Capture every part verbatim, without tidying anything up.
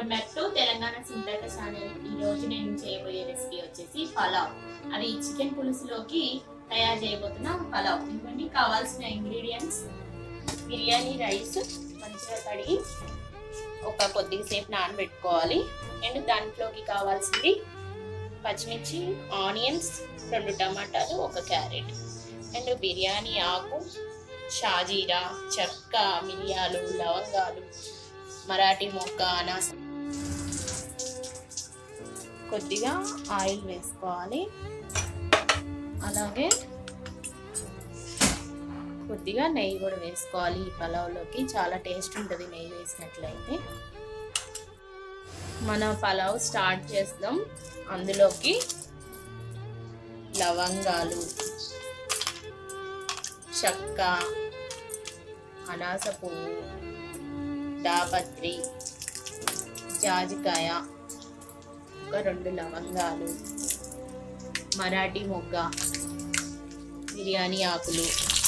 Welcome back to Telangana Sinthaka channel. ఈ రోజు నేను చేయబోయే రెసిపీ వచ్చేసి పలావ్। అది చికెన్ పులుసులోకి తయారు చేయబోతున్నా పలావ్। ఇవన్నీ కావాల్సిన ఇంగ్రీడియంట్స్ బిర్యానీ రైస్ మంచిగా కడిగి ఒక కొద్దిసేపు నానబెట్టుకోవాలి। అండ్ దాంట్లోకి కావాల్సింది పచ్చిమిర్చి, ఆనియన్స్, రెండు టమాటాలు, ఒక క్యారెట్, అండ్ బిర్యానీ ఆకు, షాజీరా, చెక్క, మిరియాలు, లవంగాలు, మరాఠీ మొక్క, అనాస, కొద్దిగా ఆయిల్ వేసుకోవాలి। అలాగే కొద్దిగా నెయ్యి కూడా వేసుకోవాలి। ఈ పలావ్లోకి చాలా టేస్ట్ ఉంటుంది నెయ్యి వేసినట్లయితే। మన పలావ్ స్టార్ట్ చేద్దాం। అందులోకి లవంగాలు, చెక్క, అనాస పువ్వు, దాపత్రి, జాజికాయ, ఒక రెండు లవంగాలు, మరాఠీ మొగ్గ, బిర్యానీ ఆకులు,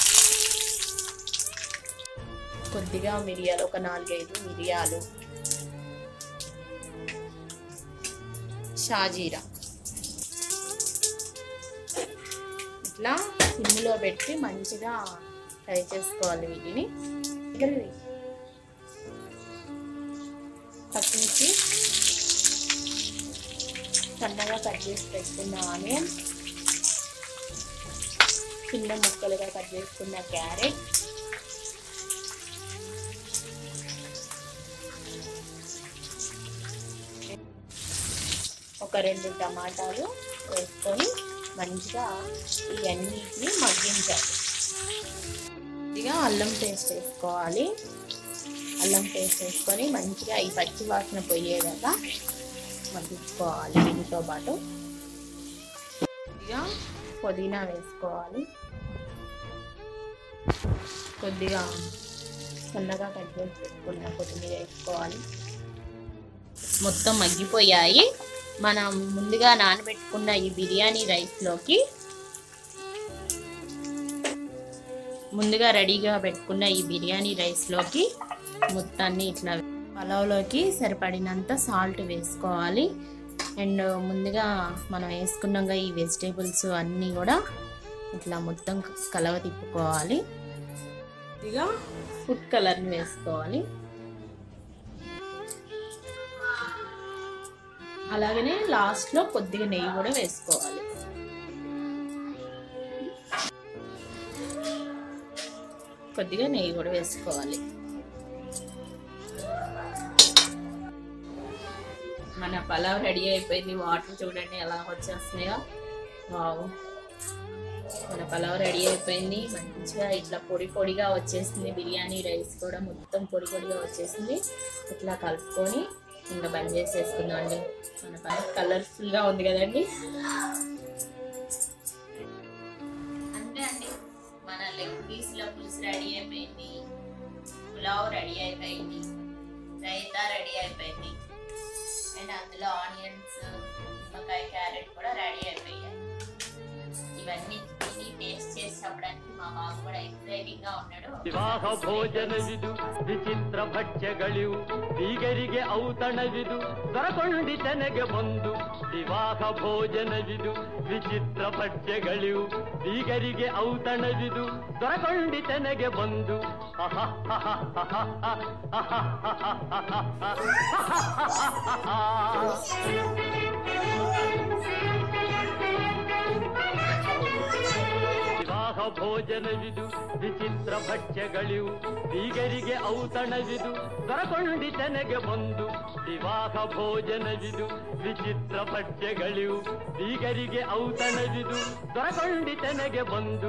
కొద్దిగా మిరియాలు, ఒక నాలుగైదు మిరియాలు, షాజీరా, ఇట్లా సిమ్లో పెట్టి మంచిగా ఫ్రై చేసుకోవాలి వీటిని। పచ్చిమిర్చి, సన్నగా కట్ చేసి పెట్టుకున్న ఆనియన్, చిన్న ముక్కలుగా కట్ చేసుకున్న క్యారెట్, ఒక రెండు టమాటాలు వేసుకొని మంచిగా ఇవన్నిటిని మగ్గించాలి। కొద్దిగా అల్లం పేస్ట్ వేసుకోవాలి। అల్లం పేస్ట్ వేసుకొని మంచిగా ఈ పచ్చి వాసన పోయేదాకా మగ్గించుకోవాలి। దీనితో పాటు కొద్దిగా పుదీనా వేసుకోవాలి, కొద్దిగా సన్నగా కట్ చేసి పెట్టుకున్న కొత్తిమీర వేసుకోవాలి। మొత్తం మగ్గిపోయాయి। మనం ముందుగా నానబెట్టుకున్న ఈ బిర్యానీ రైస్లోకి ముందుగా రెడీగా పెట్టుకున్న ఈ బిర్యానీ రైస్లోకి మొత్తాన్ని ఇట్లా పలావ్లోకి సరిపడినంత సాల్ట్ వేసుకోవాలి। అండ్ ముందుగా మనం వేసుకున్నాక ఈ వెజిటేబుల్స్ అన్నీ కూడా ఇట్లా మొత్తం కలవ తిప్పుకోవాలి। కొద్దిగా ఫుడ్ కలర్ని వేసుకోవాలి। అలాగనే లాస్ట్లో కొద్దిగా నెయ్యి కూడా వేసుకోవాలి। కొద్దిగా నెయ్యి కూడా వేసుకోవాలి। మన పలావ్ రెడీ అయిపోయింది। వాటర్ చూడండి ఎలా వచ్చేస్తున్నాయో। వావ్, మన పలావ్ రెడీ అయిపోయింది। మంచిగా ఇట్లా పొడి పొడిగా వచ్చేసింది। బిర్యానీ రైస్ కూడా మొత్తం పొడి పొడిగా వచ్చేసింది। ఇట్లా కలుపుకొని ఇంకా బంద్ చేసేసుకుందాం అండి। మన పలావ్ కలర్ఫుల్గా ఉంది కదండి। అంతే అండి, మన లెగ్ పీస్ల పులుసు రెడీ అయిపోయింది, పులావ్ రెడీ అయిపోయింది, రైతా రెడీ అయిపోయింది, అండ్ అందులో ఆనియన్స్, నిమ్మకాయ, క్యారెట్ కూడా రెడీ అయిపోయాయి। ఇవన్నీ తిని టేస్ట్ చేసి చెప్పడానికి మా బాబు కూడా ఎక్సైటింగ్ గా ఉన్నాడు। ವಿವಾಹ ಭೋಜನವಿದು ವಿಚಿತ್ರ ಭಕ್ಷ್ಯಗಳಿವು ಬೀಗರಿಗೆ ಔತಣವಿದು ದೊರಕೊಂಡಿತನೆಗೆ ಬಂದು ವಿವಾಹ ಭೋಜನವಿದು ವಿಚಿತ್ರ ಭಕ್ಷ್ಯಗಳಿವು ಬೀಗರಿಗೆ ಔತಣವಿದು ದೊರಕೊಂಡಿತನೆಗೆ ಬಂದು ವಿವಾಹ ಭೋಜನವಿದು ವಿಚಿತ್ರ ಭಕ್ಷ್ಯಗಳಿವು ಬೀಗರಿಗೆ ಔತಣವಿದು ದೊರಕೊಂಡಿತನೆಗೆ ಬಂದು ವಿವಾಹ ಭೋಜನವಿದು ವಿಚಿತ್ರ ಭಕ್ಷ್ಯಗಳಿವು ಬೀಗರಿಗೆ ಔತಣವಿದು ದೊರಕೊಂಡಿತನೆಗೆ ಬಂದು